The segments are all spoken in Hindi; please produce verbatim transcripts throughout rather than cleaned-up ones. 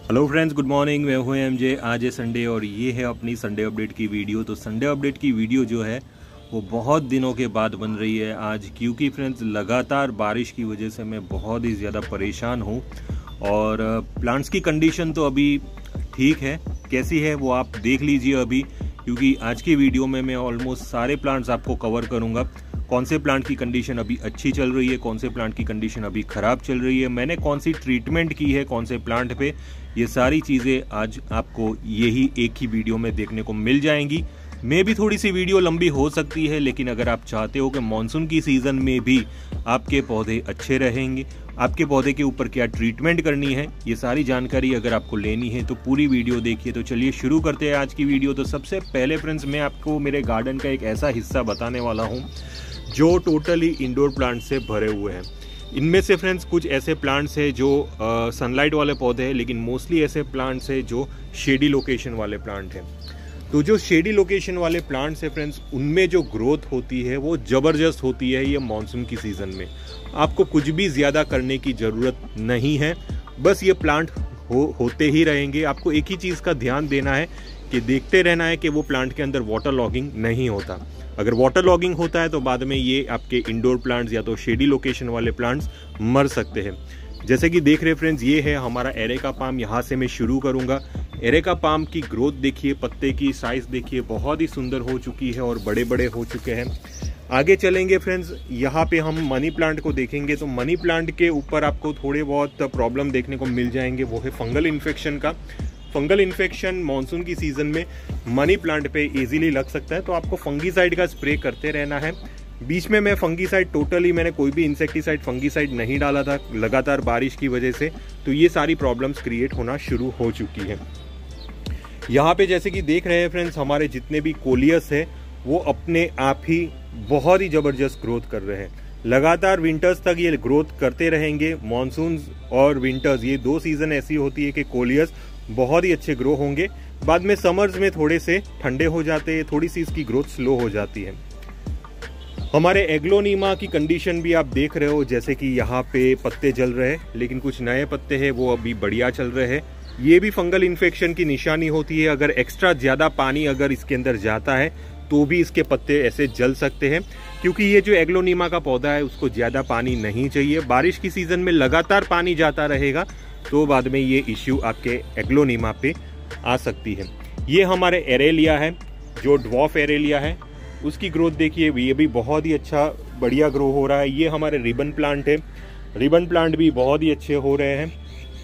Hello friends, good morning. मैं हूँ एमजे। आज है संडे और ये है अपनी संडे अपडेट की वीडियो। तो संडे अपडेट की वीडियो जो है वो बहुत दिनों के बाद बन रही है आज, क्योंकि फ्रेंड्स लगातार बारिश की वजह से मैं बहुत ही ज़्यादा परेशान हूँ। और प्लांट्स की कंडीशन तो अभी ठीक है, कैसी है वो आप देख लीजिए अभी, क्योंकि आज की वीडियो में मैं ऑलमोस्ट सारे प्लांट्स आपको कवर करूँगा। कौन से प्लांट की कंडीशन अभी अच्छी चल रही है, कौन से प्लांट की कंडीशन अभी ख़राब चल रही है, मैंने कौन सी ट्रीटमेंट की है कौन से प्लांट पे, ये सारी चीज़ें आज आपको यही एक ही वीडियो में देखने को मिल जाएंगी। मे भी थोड़ी सी वीडियो लंबी हो सकती है, लेकिन अगर आप चाहते हो कि मानसून की सीज़न में भी आपके पौधे अच्छे रहेंगे, आपके पौधे के ऊपर क्या ट्रीटमेंट करनी है, ये सारी जानकारी अगर आपको लेनी है तो पूरी वीडियो देखिए। तो चलिए शुरू करते हैं आज की वीडियो। तो सबसे पहले फ्रेंड्स, मैं आपको मेरे गार्डन का एक ऐसा हिस्सा बताने वाला हूँ जो टोटली इंडोर प्लांट से भरे हुए हैं। इनमें से फ्रेंड्स कुछ ऐसे प्लांट्स हैं जो सनलाइट वाले पौधे हैं, लेकिन मोस्टली ऐसे प्लांट्स हैं जो शेडी लोकेशन वाले प्लांट हैं। तो जो शेडी लोकेशन वाले प्लांट्स हैं फ्रेंड्स, उनमें जो ग्रोथ होती है वो ज़बरदस्त होती है। ये मानसून की सीज़न में आपको कुछ भी ज़्यादा करने की ज़रूरत नहीं है, बस ये प्लांट हो होते ही रहेंगे। आपको एक ही चीज़ का ध्यान देना है कि देखते रहना है कि वो प्लांट के अंदर वाटर लॉगिंग नहीं होता। अगर वाटर लॉगिंग होता है तो बाद में ये आपके इंडोर प्लांट्स या तो शेडी लोकेशन वाले प्लांट्स मर सकते हैं। जैसे कि देख रहे फ्रेंड्स, ये है हमारा एरेका पाम। यहाँ से मैं शुरू करूँगा। एरेका पाम की ग्रोथ देखिए, पत्ते की साइज़ देखिए, बहुत ही सुंदर हो चुकी है और बड़े बड़े हो चुके हैं। आगे चलेंगे फ्रेंड्स, यहाँ पे हम मनी प्लांट को देखेंगे। तो मनी प्लांट के ऊपर आपको थोड़े बहुत प्रॉब्लम देखने को मिल जाएंगे। वो है फंगल इन्फेक्शन का। फंगल इन्फेक्शन मानसून की सीज़न में मनी प्लांट पे इजीली लग सकता है, तो आपको फंगीसाइड का स्प्रे करते रहना है। बीच में मैं फंगीसाइड टोटली मैंने कोई भी इंसेक्टिसाइड फंगीसाइड नहीं डाला था लगातार बारिश की वजह से, तो ये सारी प्रॉब्लम्स क्रिएट होना शुरू हो चुकी है। यहाँ पे जैसे कि देख रहे हैं फ्रेंड्स, हमारे जितने भी कोलियस है वो अपने आप ही बहुत ही ज़बरदस्त ग्रोथ कर रहे हैं। लगातार विंटर्स तक ये ग्रोथ करते रहेंगे। मानसून और विंटर्स ये दो सीज़न ऐसी होती है कि कोलियस बहुत ही अच्छे ग्रो होंगे। बाद में समर्स में थोड़े से ठंडे हो जाते हैं, थोड़ी सी इसकी ग्रोथ स्लो हो जाती है। हमारे एग्लोनीमा की कंडीशन भी आप देख रहे हो, जैसे कि यहाँ पे पत्ते जल रहे हैं, लेकिन कुछ नए पत्ते हैं वो अभी बढ़िया चल रहे हैं। ये भी फंगल इन्फेक्शन की निशानी होती है। अगर एक्स्ट्रा ज़्यादा पानी अगर इसके अंदर जाता है तो भी इसके पत्ते ऐसे जल सकते हैं, क्योंकि ये जो एग्लोनीमा का पौधा है उसको ज़्यादा पानी नहीं चाहिए। बारिश की सीज़न में लगातार पानी जाता रहेगा तो बाद में ये इश्यू आपके एग्लोनीमा पे आ सकती है। ये हमारे एरेलिया है, जो ड्वार्फ एरेलिया है, उसकी ग्रोथ देखिए, ये भी बहुत ही अच्छा बढ़िया ग्रो हो रहा है। ये हमारे रिबन प्लांट है, रिबन प्लांट भी बहुत ही अच्छे हो रहे हैं।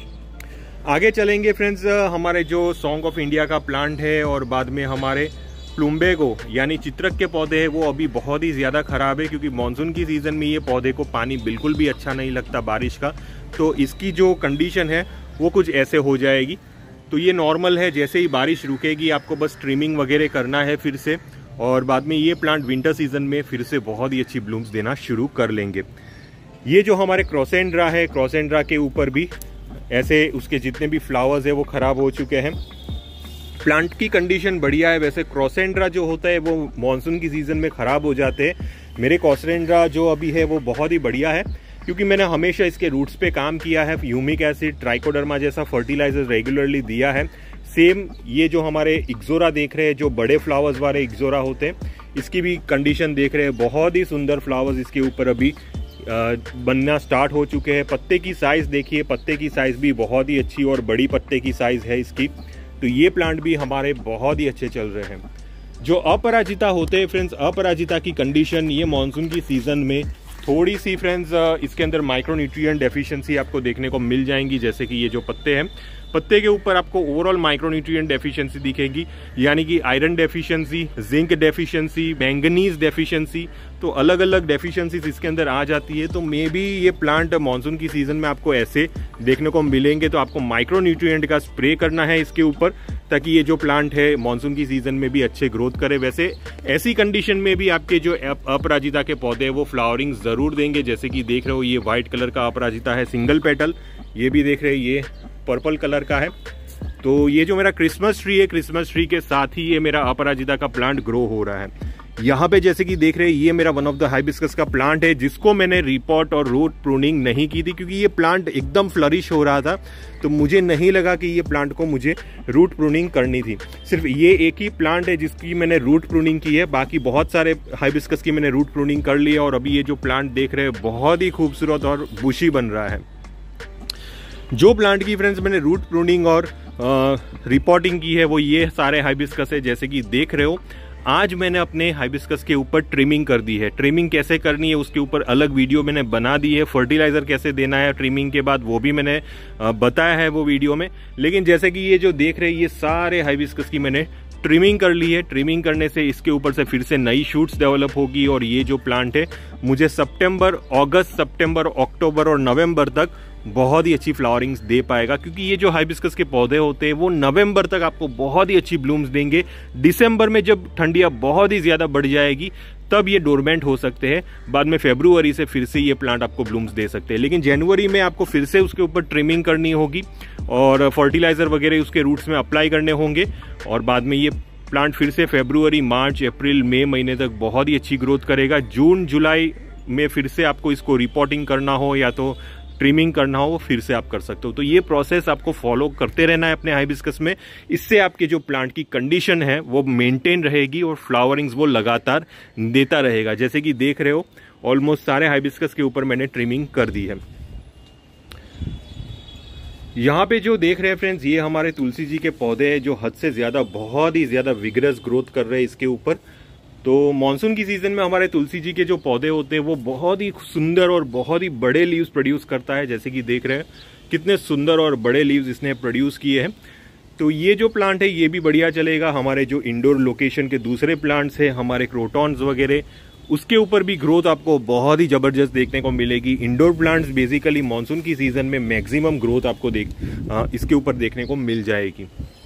आगे चलेंगे फ्रेंड्स, हमारे जो सॉन्ग ऑफ इंडिया का प्लांट है और बाद में हमारे प्लूम्बेगो यानी चित्रक के पौधे हैं, वो अभी बहुत ही ज़्यादा ख़राब है, क्योंकि मानसून की सीज़न में ये पौधे को पानी बिल्कुल भी अच्छा नहीं लगता बारिश का। तो इसकी जो कंडीशन है वो कुछ ऐसे हो जाएगी। तो ये नॉर्मल है, जैसे ही बारिश रुकेगी आपको बस ट्रिमिंग वगैरह करना है फिर से, और बाद में ये प्लांट विंटर सीज़न में फिर से बहुत ही अच्छी ब्लूम्स देना शुरू कर लेंगे। ये जो हमारे क्रॉसेंड्रा है, क्रॉसेंड्रा के ऊपर भी ऐसे उसके जितने भी फ्लावर्स है वो ख़राब हो चुके हैं। प्लांट की कंडीशन बढ़िया है। वैसे क्रॉसेंड्रा जो होता है वो मानसून की सीज़न में ख़राब हो जाते हैं। मेरे क्रॉसेंड्रा जो अभी है वो बहुत ही बढ़िया है, क्योंकि मैंने हमेशा इसके रूट्स पे काम किया है। ह्यूमिक एसिड, ट्राइकोडर्मा जैसा फर्टिलाइजर रेगुलरली दिया है। सेम ये जो हमारे इक्जोरा देख रहे हैं, जो बड़े फ्लावर्स वाले इक्जोरा होते हैं, इसकी भी कंडीशन देख रहे हैं। बहुत ही सुंदर फ्लावर्स इसके ऊपर अभी बनना स्टार्ट हो चुके हैं। पत्ते की साइज़ देखिए, पत्ते की साइज़ भी बहुत ही अच्छी और बड़ी पत्ते की साइज़ है इसकी। तो ये प्लांट भी हमारे बहुत ही अच्छे चल रहे हैं। जो अपराजिता होते हैं फ्रेंड्स, अपराजिता की कंडीशन ये मानसून की सीज़न में थोड़ी सी फ्रेंड्स इसके अंदर माइक्रोन्यूट्रिएंट डेफिशिएंसी आपको देखने को मिल जाएंगी। जैसे कि ये जो पत्ते हैं, पत्ते के ऊपर आपको ओवरऑल माइक्रोन्यूट्रिएंट डेफिशिएंसी दिखेगी, यानी कि iron deficiency, zinc deficiency, manganese deficiency. तो अलग अलग डेफिशिएंसीज इसके अंदर आ जाती है। तो मे बी ये प्लांट मानसून की सीज़न में आपको ऐसे देखने को मिलेंगे। तो आपको माइक्रोन्यूट्रिएंट का स्प्रे करना है इसके ऊपर, ताकि ये जो प्लांट है मानसून की सीज़न में भी अच्छे ग्रोथ करे। वैसे ऐसी कंडीशन में भी आपके जो अपराजिता के पौधे हैं वो फ्लावरिंग ज़रूर देंगे। जैसे कि देख रहे हो, ये वाइट कलर का अपराजिता है, सिंगल पेटल। ये भी देख रहे हैं, ये पर्पल कलर का है। तो ये जो मेरा क्रिसमस ट्री है, क्रिसमस ट्री के साथ ही ये मेरा अपराजिता का प्लांट ग्रो हो रहा है। यहाँ पे जैसे कि देख रहे हैं ये मेरा वन ऑफ द हाइबिस्कस का प्लांट है जिसको मैंने रिपोर्ट और रूट प्रूनिंग नहीं की थी, क्योंकि ये प्लांट एकदम फ्लरिश हो रहा था, तो मुझे नहीं लगा कि ये प्लांट को मुझे रूट प्रूनिंग करनी थी। सिर्फ ये एक ही प्लांट है जिसकी मैंने रूट प्रूनिंग की है, बाकी बहुत सारे हाइबिस्कस की मैंने रूट प्रूनिंग कर ली है। और अभी ये जो प्लांट देख रहे हैं बहुत ही खूबसूरत और बुशी बन रहा है। जो प्लांट की फ्रेंड्स मैंने रूट प्रूनिंग और रिपोर्टिंग की है वो ये सारे हाइबिस्कस है। जैसे कि देख रहे हो आज मैंने अपने हाइबिस्कस के ऊपर ट्रिमिंग कर दी है। ट्रिमिंग कैसे करनी है उसके ऊपर अलग वीडियो मैंने बना दी है। फर्टिलाइजर कैसे देना है ट्रिमिंग के बाद वो भी मैंने बताया है वो वीडियो में। लेकिन जैसे कि ये जो देख रहे हैं ये सारे हाइबिस्कस की मैंने ट्रिमिंग कर ली है। ट्रिमिंग करने से इसके ऊपर से फिर से नई शूट्स डेवलप होगी और ये जो प्लांट है मुझे सितंबर, अगस्त, सितंबर, अक्टूबर और नवंबर तक बहुत ही अच्छी फ्लावरिंग्स दे पाएगा, क्योंकि ये जो हाइबिस्कस के पौधे होते हैं वो नवंबर तक आपको बहुत ही अच्छी ब्लूम्स देंगे। दिसंबर में जब ठंडियाँ बहुत ही ज़्यादा बढ़ जाएगी तब ये डोरमेंट हो सकते हैं, बाद में फरवरी से फिर से ये प्लांट आपको ब्लूम्स दे सकते हैं। लेकिन जनवरी में आपको फिर से उसके ऊपर ट्रिमिंग करनी होगी और फर्टिलाइजर वगैरह उसके रूट्स में अप्लाई करने होंगे और बाद में ये प्लांट फिर से फरवरी, मार्च, अप्रैल, मई महीने तक बहुत ही अच्छी ग्रोथ करेगा। जून, जुलाई में फिर से आपको इसको रिपोर्टिंग करना हो या तो ट्रिमिंग करना हो वो फिर से आप कर सकते हो। तो ये प्रोसेस आपको फॉलो करते रहना है अपने हाइबिस्कस में। इससे आपके जो प्लांट की कंडीशन है वो मेंटेन रहेगी और फ्लावरिंग्स वो लगातार देता रहेगा। जैसे कि देख रहे हो ऑलमोस्ट सारे हाइबिस्कस के ऊपर मैंने ट्रिमिंग कर दी है। यहाँ पे जो देख रहे हैं फ्रेंड्स ये हमारे तुलसी जी के पौधे हैं जो हद से ज़्यादा बहुत ही ज़्यादा विगरस ग्रोथ कर रहे हैं इसके ऊपर। तो मानसून की सीजन में हमारे तुलसी जी के जो पौधे होते हैं वो बहुत ही सुंदर और बहुत ही बड़े लीव्स प्रोड्यूस करता है। जैसे कि देख रहे हैं कितने सुंदर और बड़े लीव्स इसने प्रोड्यूस किए हैं। तो ये जो प्लांट है ये भी बढ़िया चलेगा। हमारे जो इंडोर लोकेशन के दूसरे प्लांट्स हैं हमारे क्रोटॉन्स वगैरह उसके ऊपर भी ग्रोथ आपको बहुत ही ज़बरदस्त देखने को मिलेगी। इंडोर प्लांट्स बेसिकली मानसून की सीज़न में मैक्सिमम ग्रोथ आपको देख आ, इसके ऊपर देखने को मिल जाएगी।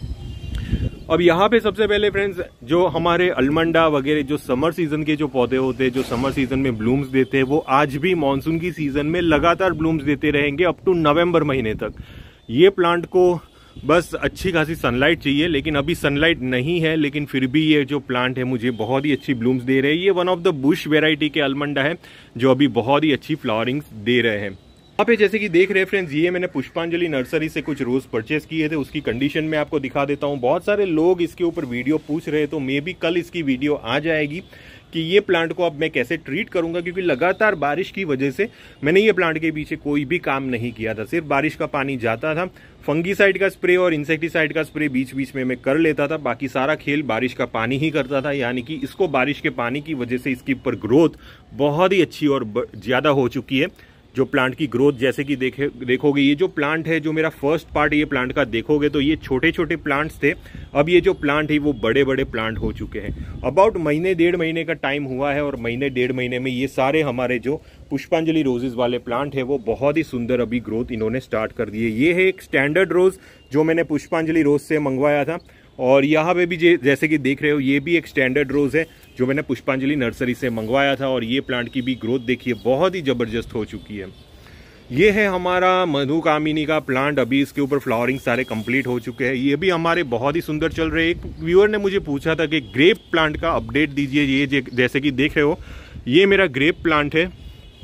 अब यहाँ पे सबसे पहले फ्रेंड्स जो हमारे अलमंडा वगैरह जो समर सीजन के जो पौधे होते हैं जो समर सीजन में ब्लूम्स देते हैं वो आज भी मानसून की सीजन में लगातार ब्लूम्स देते रहेंगे अप टू नवंबर महीने तक। ये प्लांट को बस अच्छी खासी सनलाइट चाहिए, लेकिन अभी सनलाइट नहीं है, लेकिन फिर भी ये जो प्लांट है मुझे बहुत ही अच्छी ब्लूम्स दे रहे हैं। ये one of the bush variety के अलमंडा है जो अभी बहुत ही अच्छी फ्लावरिंग्स दे रहे हैं। यहाँ पे जैसे कि देख रहे हैं फ्रेंड्स ये मैंने पुष्पांजलि नर्सरी से कुछ रोज परचेस किए थे, उसकी कंडीशन में आपको दिखा देता हूँ। बहुत सारे लोग इसके ऊपर वीडियो पूछ रहे हैं, तो मे बी कल इसकी वीडियो आ जाएगी कि ये प्लांट को अब मैं कैसे ट्रीट करूंगा, क्योंकि लगातार बारिश की वजह से मैंने ये प्लांट के पीछे कोई भी काम नहीं किया था। सिर्फ बारिश का पानी जाता था, फंगीसाइड का स्प्रे और इंसेक्टिसाइड का स्प्रे बीच बीच में मैं कर लेता था, बाकी सारा खेल बारिश का पानी ही करता था। यानी कि इसको बारिश के पानी की वजह से इसके ऊपर ग्रोथ बहुत ही अच्छी और ज़्यादा हो चुकी है। जो प्लांट की ग्रोथ जैसे कि देखे देखोगे ये जो प्लांट है जो मेरा फर्स्ट पार्ट ये प्लांट का देखोगे तो ये छोटे छोटे प्लांट्स थे, अब ये जो प्लांट है वो बड़े बड़े प्लांट हो चुके हैं। अबाउट महीने डेढ़ महीने का टाइम हुआ है और महीने डेढ़ महीने में ये सारे हमारे जो पुष्पांजलि रोजेज वाले प्लांट है वो बहुत ही सुंदर अभी ग्रोथ इन्होंने स्टार्ट कर दी है। ये है एक स्टैंडर्ड रोज जो मैंने पुष्पांजलि रोज से मंगवाया था, और यहाँ पे भी जैसे कि देख रहे हो ये भी एक स्टैंडर्ड रोज है जो मैंने पुष्पांजलि नर्सरी से मंगवाया था, और ये प्लांट की भी ग्रोथ देखिए बहुत ही ज़बरदस्त हो चुकी है। ये है हमारा मधुकामिनी का प्लांट, अभी इसके ऊपर फ्लावरिंग सारे कंप्लीट हो चुके हैं। ये भी हमारे बहुत ही सुंदर चल रहे हैं। एक व्यूअर ने मुझे पूछा था कि ग्रेप प्लांट का अपडेट दीजिए। ये जैसे कि देख रहे हो ये मेरा ग्रेप प्लांट है।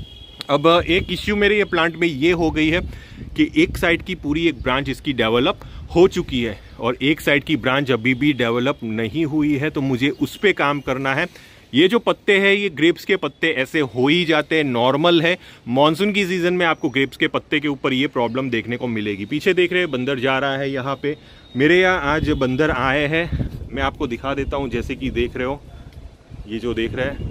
अब एक इश्यू मेरे ये प्लांट में ये हो गई है कि एक साइड की पूरी एक ब्रांच इसकी डेवलप हो चुकी है और एक साइड की ब्रांच अभी भी डेवलप नहीं हुई है, तो मुझे उस पर काम करना है। ये जो पत्ते हैं ये ग्रेप्स के पत्ते ऐसे हो ही जाते हैं, नॉर्मल है। मॉनसून की सीजन में आपको ग्रेप्स के पत्ते के ऊपर ये प्रॉब्लम देखने को मिलेगी। पीछे देख रहे हैं बंदर जा रहा है, यहाँ पे मेरे यहाँ आज बंदर आए हैं, मैं आपको दिखा देता हूँ। जैसे कि देख रहे हो ये जो देख रहे हैं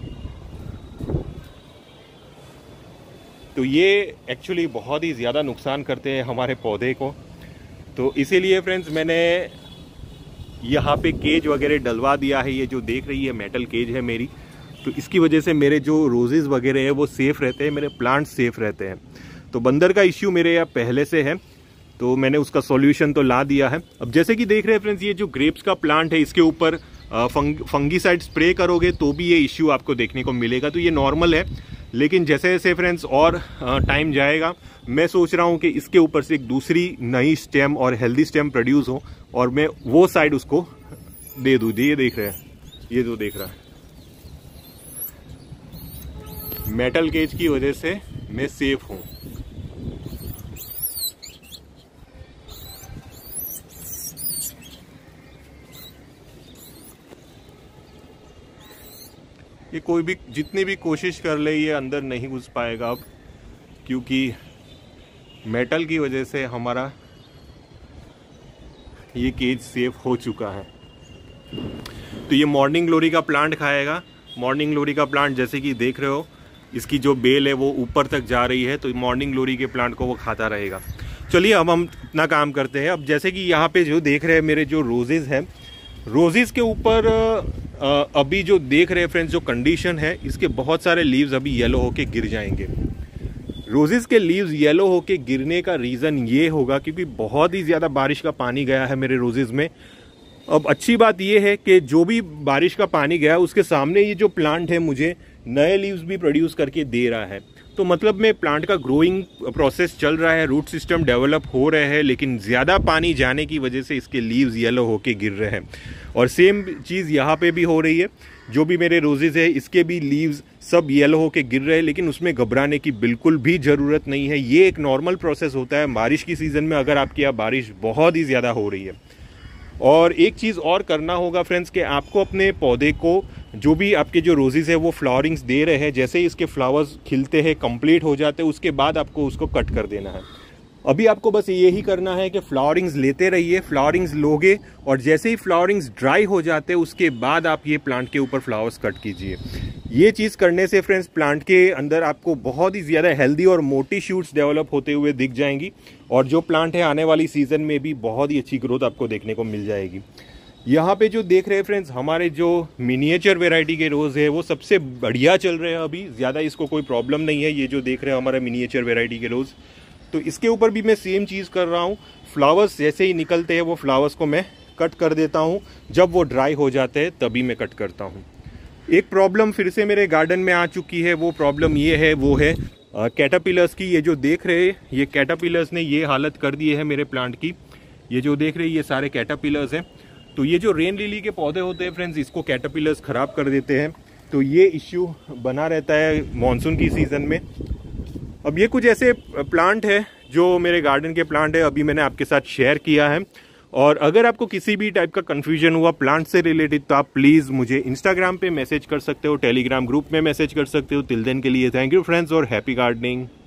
तो ये एक्चुअली बहुत ही ज़्यादा नुकसान करते हैं हमारे पौधे को, तो इसीलिए फ्रेंड्स मैंने यहाँ पे केज वगैरह डलवा दिया है। ये जो देख रही है मेटल केज है मेरी, तो इसकी वजह से मेरे जो रोजेज वगैरह है वो सेफ रहते हैं, मेरे प्लांट्स सेफ रहते हैं। तो बंदर का इश्यू मेरे यहाँ पहले से है, तो मैंने उसका सॉल्यूशन तो ला दिया है। अब जैसे कि देख रहे हैं फ्रेंड्स ये जो ग्रेप्स का प्लांट है इसके ऊपर फंग फंगीसाइड स्प्रे करोगे तो भी ये इश्यू आपको देखने को मिलेगा, तो ये नॉर्मल है। लेकिन जैसे जैसे फ्रेंड्स और टाइम जाएगा मैं सोच रहा हूँ कि इसके ऊपर से एक दूसरी नई स्टेम और हेल्दी स्टेम प्रोड्यूस हो और मैं वो साइड उसको दे दूँ। ये देख रहे हैं, ये जो देख रहा है मेटल केज की वजह से मैं सेफ हूँ। ये कोई भी जितनी भी कोशिश कर ले ये अंदर नहीं घुस पाएगा अब, क्योंकि मेटल की वजह से हमारा ये केज सेफ हो चुका है। तो ये मॉर्निंग ग्लोरी का प्लांट खाएगा। मॉर्निंग ग्लोरी का प्लांट जैसे कि देख रहे हो, इसकी जो बेल है वो ऊपर तक जा रही है, तो मॉर्निंग ग्लोरी के प्लांट को वो खाता रहेगा। चलिए अब हम अपना काम करते हैं। अब जैसे कि यहाँ पे जो देख रहे हैं मेरे जो रोजेज़ हैं, रोजेज़ के ऊपर अभी जो देख रहे हैं फ्रेंड्स, जो कंडीशन है, इसके बहुत सारे लीव्स अभी येलो होके गिर जाएंगे। रोजेस के लीव्स येलो होके गिरने का रीज़न ये होगा क्योंकि बहुत ही ज़्यादा बारिश का पानी गया है मेरे रोजेस में। अब अच्छी बात ये है कि जो भी बारिश का पानी गया उसके सामने ये जो प्लांट है मुझे नए लीव्स भी प्रोड्यूस करके दे रहा है। तो मतलब में प्लांट का ग्रोइंग प्रोसेस चल रहा है, रूट सिस्टम डेवलप हो रहे हैं, लेकिन ज़्यादा पानी जाने की वजह से इसके लीव्स येलो होके गिर रहे हैं। और सेम चीज़ यहाँ पे भी हो रही है। जो भी मेरे रोजेज़ है इसके भी लीव्स सब येलो होके गिर रहे हैं, लेकिन उसमें घबराने की बिल्कुल भी ज़रूरत नहीं है। ये एक नॉर्मल प्रोसेस होता है बारिश की सीज़न में, अगर आपके यहाँ बारिश बहुत ही ज़्यादा हो रही है। और एक चीज़ और करना होगा फ्रेंड्स कि आपको अपने पौधे को, जो भी आपके जो रोजेज़ है वो फ्लावरिंग्स दे रहे हैं, जैसे ही इसके फ्लावर्स खिलते हैं, कंप्लीट हो जाते हैं, उसके बाद आपको उसको कट कर देना है। अभी आपको बस यही करना है कि फ्लावरिंग्स लेते रहिए, फ्लावरिंग्स लोगे और जैसे ही फ्लावरिंग्स ड्राई हो जाते हैं उसके बाद आप ये प्लांट के ऊपर फ्लावर्स कट कीजिए। ये चीज़ करने से फ्रेंड्स प्लांट के अंदर आपको बहुत ही ज़्यादा हेल्दी और मोटी शूट्स डेवलप होते हुए दिख जाएंगी, और जो प्लांट है आने वाली सीज़न में भी बहुत ही अच्छी ग्रोथ आपको देखने को मिल जाएगी। यहाँ पे जो देख रहे हैं फ्रेंड्स, हमारे जो मिनिएचर वेराइटी के रोज़ है वो सबसे बढ़िया चल रहे हैं अभी, ज़्यादा इसको कोई प्रॉब्लम नहीं है। ये जो देख रहे हैं हमारा मिनिएचर वेराइटी के रोज़, तो इसके ऊपर भी मैं सेम चीज़ कर रहा हूँ। फ्लावर्स जैसे ही निकलते हैं वो फ्लावर्स को मैं कट कर देता हूँ, जब वो ड्राई हो जाते हैं तभी मैं कट करता हूँ। एक प्रॉब्लम फिर से मेरे गार्डन में आ चुकी है, वो प्रॉब्लम ये है वो है कैटरपिलर्स की। ये जो देख रहे हैं ये कैटरपिलर्स ने ये हालत कर दी है मेरे प्लांट की। ये जो देख रहे हैं ये सारे कैटरपिलर्स हैं। तो ये जो रेन लिली के पौधे होते हैं फ्रेंड्स, इसको कैटरपिलर्स ख़राब कर देते हैं। तो ये इश्यू बना रहता है मॉनसून की सीज़न में। अब ये कुछ ऐसे प्लांट है जो मेरे गार्डन के प्लांट है, अभी मैंने आपके साथ शेयर किया है। और अगर आपको किसी भी टाइप का कन्फ्यूजन हुआ प्लांट से रिलेटेड तो आप प्लीज़ मुझे इंस्टाग्राम पे मैसेज कर सकते हो, टेलीग्राम ग्रुप में मैसेज कर सकते हो। टिल देन के लिए थैंक यू फ्रेंड्स और हैप्पी गार्डनिंग।